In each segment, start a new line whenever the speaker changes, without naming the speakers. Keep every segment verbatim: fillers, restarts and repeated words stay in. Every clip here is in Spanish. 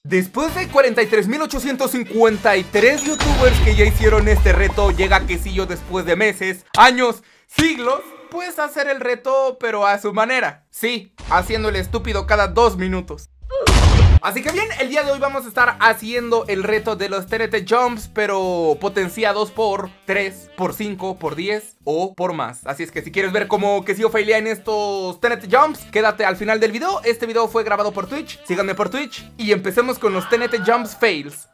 Después de cuarenta y tres mil ochocientos cincuenta y tres youtubers que ya hicieron este reto, llega Quesillo después de meses, años, siglos, pues a hacer el reto, pero a su manera. Sí, haciendo el estúpido cada dos minutos. Así que bien, el día de hoy vamos a estar haciendo el reto de los T N T Jumps, pero potenciados por tres, por cinco, por diez o por más. Así es que si quieres ver cómo Quesillo failea en estos T N T Jumps, quédate al final del video. Este video fue grabado por Twitch, síganme por Twitch y empecemos con los T N T Jumps Fails.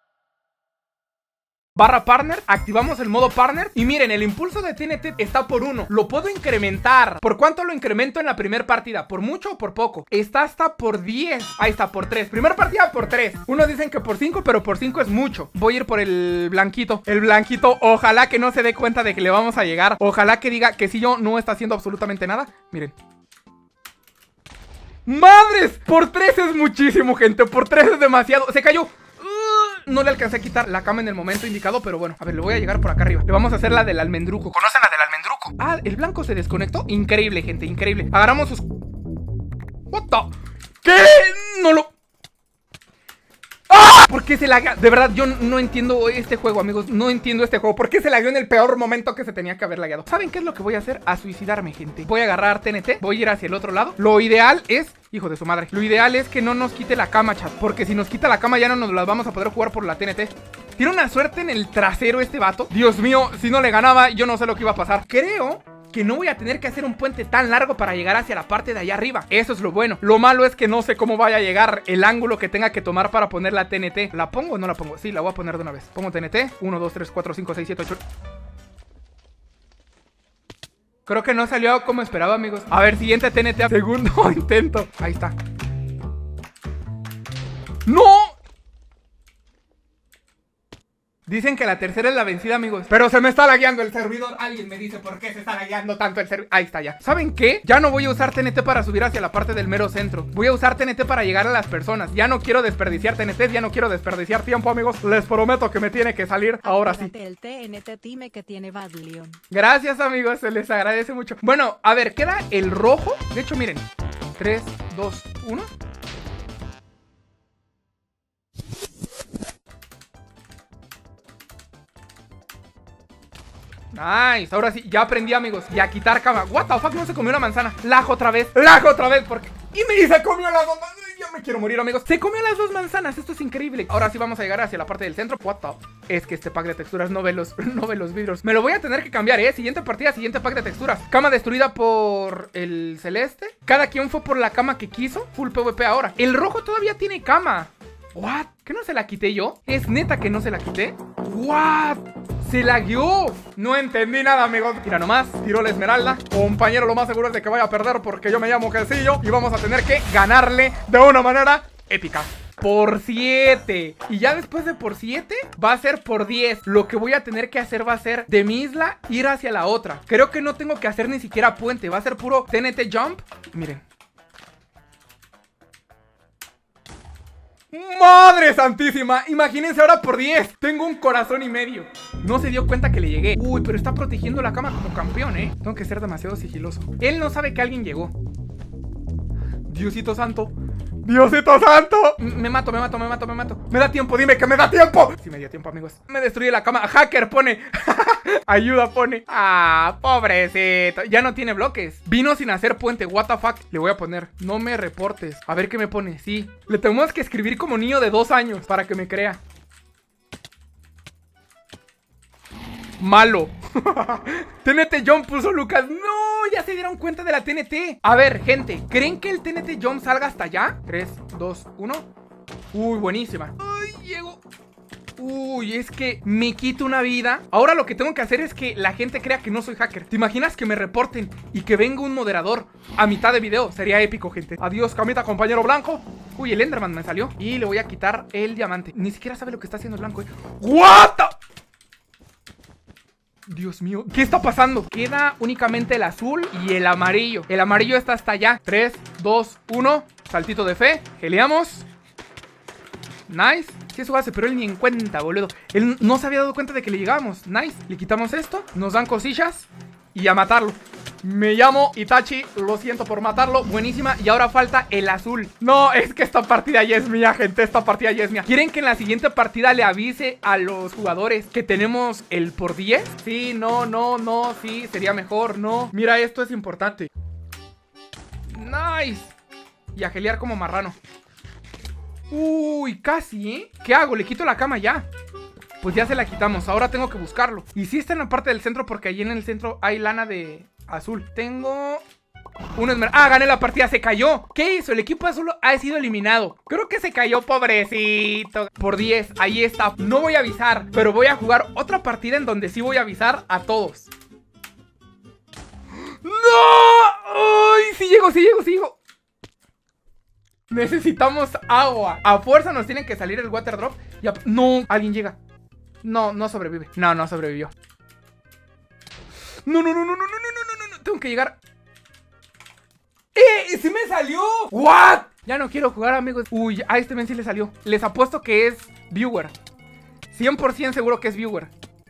Barra partner, activamos el modo partner y miren, el impulso de T N T está por uno. Lo puedo incrementar. ¿Por cuánto lo incremento en la primera partida? ¿Por mucho o por poco? Está hasta por diez. Ahí está, por tres. Primera partida por tres. Unos dicen que por cinco, pero por cinco es mucho. Voy a ir por el blanquito. El blanquito, ojalá que no se dé cuenta de que le vamos a llegar. Ojalá que diga que si yo no está haciendo absolutamente nada. Miren. ¡Madres! Por tres es muchísimo, gente. Por tres es demasiado. Se cayó. No le alcancé a quitar la cama en el momento indicado, pero bueno, a ver, le voy a llegar por acá arriba. Le vamos a hacer la del almendruco. ¿Conocen la del almendruco? Ah, el blanco se desconectó. Increíble, gente, increíble. Agarramos sus... What the... ¿Qué? No lo... ¡Ah! ¿Por qué se laga? De verdad, yo no entiendo este juego, amigos. No entiendo este juego. ¿Por qué se lagueó en el peor momento que se tenía que haber lagueado? ¿Saben qué es lo que voy a hacer? A suicidarme, gente. Voy a agarrar T N T, voy a ir hacia el otro lado. Lo ideal es... Hijo de su madre. Lo ideal es que no nos quite la cama, chat. Porque si nos quita la cama ya no nos las vamos a poder jugar por la T N T. Tiene una suerte en el trasero este vato. Dios mío, si no le ganaba, yo no sé lo que iba a pasar. Creo que no voy a tener que hacer un puente tan largo para llegar hacia la parte de allá arriba. Eso es lo bueno. Lo malo es que no sé cómo vaya a llegar el ángulo que tenga que tomar para poner la T N T. ¿La pongo o no la pongo? Sí, la voy a poner de una vez. Pongo T N T. uno, dos, tres, cuatro, cinco, seis, siete, ocho... Creo que no salió como esperaba, amigos. A ver, siguiente T N T. Segundo intento. Ahí está. ¡No! Dicen que la tercera es la vencida, amigos. Pero se me está lagueando el servidor. Alguien me dice por qué se está lagueando tanto el servidor. Ahí está ya. ¿Saben qué? Ya no voy a usar T N T para subir hacia la parte del mero centro. Voy a usar T N T para llegar a las personas. Ya no quiero desperdiciar T N T. Ya no quiero desperdiciar tiempo, amigos. Les prometo que me tiene que salir ahora sí.
El T N T time que tiene Badlion.
Gracias, amigos. Se les agradece mucho. Bueno, a ver, queda el rojo. De hecho, miren. tres, dos, uno. Nice, ahora sí, ya aprendí, amigos. Y a quitar cama. What the fuck, no se comió una manzana. Lajo otra vez, lajo otra vez. Porque... Y me dice, comió las dos manzanas. Ya me quiero morir, amigos. Se comió las dos manzanas, esto es increíble. Ahora sí vamos a llegar hacia la parte del centro. What the... Es que este pack de texturas no ve los, no ve los vidrios. Me lo voy a tener que cambiar, eh. Siguiente partida, siguiente pack de texturas. Cama destruida por el celeste. Cada quien fue por la cama que quiso. Full P V P ahora. El rojo todavía tiene cama. What? ¿Que no se la quité yo? ¿Es neta que no se la quité? What? ¡Se lagueó! No entendí nada, amigos. Mira nomás, tiró la esmeralda. Compañero, lo más seguro es de que vaya a perder porque yo me llamo Quesillo y vamos a tener que ganarle de una manera épica. Por siete. Y ya después de por siete va a ser por diez. Lo que voy a tener que hacer va a ser de mi isla ir hacia la otra. Creo que no tengo que hacer ni siquiera puente. Va a ser puro T N T Jump. Miren. ¡Madre santísima! Imagínense ahora por diez. Tengo un corazón y medio. No se dio cuenta que le llegué. Uy, pero está protegiendo la cama como campeón, ¿eh? Tengo que ser demasiado sigiloso. Él no sabe que alguien llegó. Diosito santo. ¡Diosito santo! Me mato, me mato, me mato, me mato. Me da tiempo, dime que me da tiempo. Sí me dio tiempo, amigos. Me destruye la cama. Hacker pone. Ayuda pone. Ah, pobrecito. Ya no tiene bloques. Vino sin hacer puente. What the fuck. Le voy a poner. No me reportes. A ver qué me pone. Sí. Le tenemos que escribir como niño de dos años para que me crea. Malo. T N T Jump puso Lucas. No, ya se dieron cuenta de la T N T. A ver, gente, ¿creen que el T N T Jump salga hasta allá? tres, dos, uno. Uy, buenísima. Ay, llego. Uy, es que me quito una vida. Ahora lo que tengo que hacer es que la gente crea que no soy hacker. ¿Te imaginas que me reporten y que venga un moderador a mitad de video? Sería épico, gente. Adiós, camita, compañero blanco. Uy, el Enderman me salió. Y le voy a quitar el diamante. Ni siquiera sabe lo que está haciendo el blanco, ¿eh? What the... Dios mío, ¿qué está pasando? Queda únicamente el azul y el amarillo. El amarillo está hasta allá. tres, dos, uno. Saltito de fe. Geleamos. Nice. Sí, eso hace, pero él ni en cuenta, boludo. Él no se había dado cuenta de que le llegábamos. Nice. Le quitamos esto. Nos dan cosillas. Y a matarlo. Me llamo Itachi, lo siento por matarlo. Buenísima, y ahora falta el azul. No, es que esta partida ya es mía, gente. Esta partida ya es mía. ¿Quieren que en la siguiente partida le avise a los jugadores que tenemos el por diez? Sí, no, no, no, sí, sería mejor, no. Mira, esto es importante. Nice. Y a gelear como marrano. Uy, casi, ¿eh? ¿Qué hago? Le quito la cama ya. Pues ya se la quitamos, ahora tengo que buscarlo. Y sí está en la parte del centro, porque allí en el centro hay lana de azul. Tengo un esmer... Ah, gané la partida, se cayó. ¿Qué hizo? El equipo azul ha sido eliminado. Creo que se cayó, pobrecito. Por diez, ahí está. No voy a avisar, pero voy a jugar otra partida en donde sí voy a avisar a todos. ¡No! ¡Ay! Sí llego, sí llego, sí llego. Necesitamos agua. A fuerza nos tienen que salir el water drop. Ya... No, alguien llega. No, no sobrevive. No, no sobrevivió. No, no, no, no, no, no, no, no, no, no. Tengo que llegar. ¡Eh! ¡Sí me salió! ¿What? Ya no quiero jugar, amigos. Uy, a este men sí le salió. Les apuesto que es viewer. cien por ciento seguro que es viewer.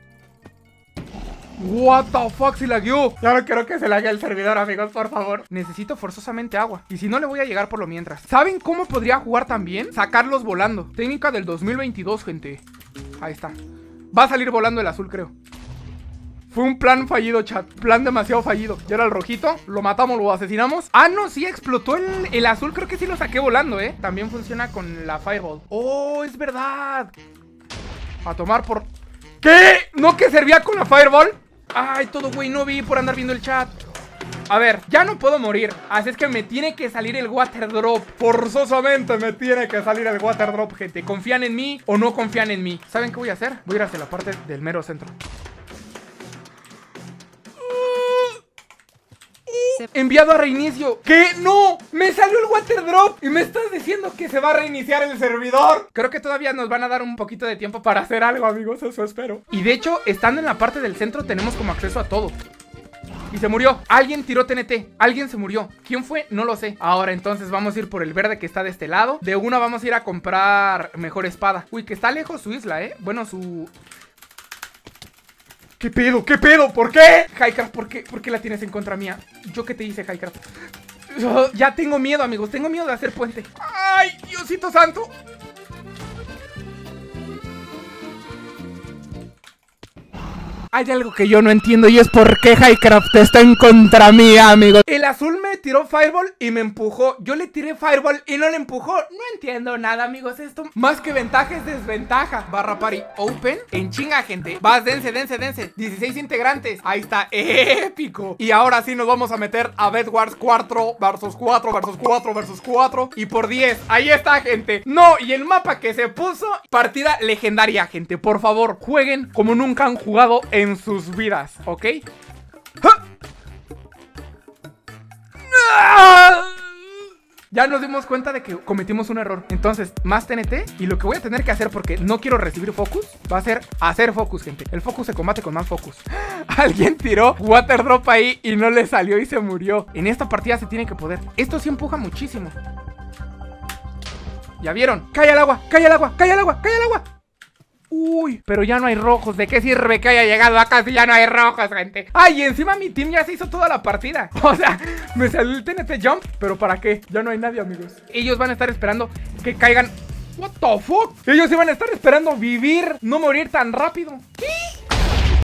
What the fuck, se lagueó. Ya no quiero que se lague el servidor, amigos, por favor. Necesito forzosamente agua. Y si no, le voy a llegar por lo mientras. ¿Saben cómo podría jugar también? Sacarlos volando. Técnica del dos mil veintidós, gente. Ahí está. Va a salir volando el azul, creo. Fue un plan fallido, chat. Plan demasiado fallido. Ya era el rojito. Lo matamos, lo asesinamos. Ah, no, sí, explotó el, el azul. Creo que sí lo saqué volando, ¿eh? También funciona con la fireball. Oh, es verdad. A tomar por... ¿Qué? ¿No que servía con la fireball? Ay, todo güey, no vi por andar viendo el chat. A ver, ya no puedo morir. Así es que me tiene que salir el water drop. Forzosamente me tiene que salir el water drop, gente. ¿Confían en mí o no confían en mí? ¿Saben qué voy a hacer? Voy a ir hacia la parte del mero centro. Enviado a reinicio. ¿Qué? ¡No! ¡Me salió el water drop! Y me estás diciendo que se va a reiniciar el servidor. Creo que todavía nos van a dar un poquito de tiempo para hacer algo, amigos. Eso espero. Y de hecho, estando en la parte del centro, tenemos como acceso a todo. Y se murió. Alguien tiró T N T. Alguien se murió. ¿Quién fue? No lo sé. Ahora entonces vamos a ir por el verde que está de este lado. De una vamos a ir a comprar mejor espada. Uy, que está lejos su isla, ¿eh? Bueno, su... ¿Qué pedo? ¿Qué pedo? ¿Por qué? Highcraft, ¿por qué? ¿Por qué la tienes en contra mía? ¿Yo qué te hice, Highcraft? Oh, ya tengo miedo, amigos. Tengo miedo de hacer puente. ¡Ay, Diosito santo! Hay algo que yo no entiendo y es por qué Highcraft está en contra mía, amigos. El azul me tiró Fireball y me empujó. Yo le tiré Fireball y no le empujó. No entiendo nada, amigos. Esto más que ventaja es desventaja. Barra party open. En chinga, gente. Vas, dense, dense, dense. dieciséis integrantes. Ahí está. Épico. Y ahora sí nos vamos a meter a Bed Wars cuatro versus cuatro versus cuatro versus cuatro. Y por diez. Ahí está, gente. No, y el mapa que se puso. Partida legendaria, gente. Por favor, jueguen como nunca han jugado en en sus vidas, ¿ok? ¡Ah! Ya nos dimos cuenta de que cometimos un error. Entonces, más T N T. Y lo que voy a tener que hacer, porque no quiero recibir focus, va a ser hacer focus, gente. El focus se combate con más focus. Alguien tiró water drop ahí y no le salió y se murió. En esta partida se tiene que poder. Esto sí empuja muchísimo. ¿Ya vieron? ¡Cae al agua! ¡Cae al agua! ¡Cae al agua! ¡Cae al agua! Uy, pero ya no hay rojos. ¿De qué sirve que haya llegado acá si ya no hay rojos, gente? Ay, y encima mi team ya se hizo toda la partida. O sea, me salió el T N T jump. ¿Pero para qué? Ya no hay nadie, amigos. Ellos van a estar esperando que caigan. What the fuck? Ellos iban a estar esperando vivir, no morir tan rápido. ¿Qué?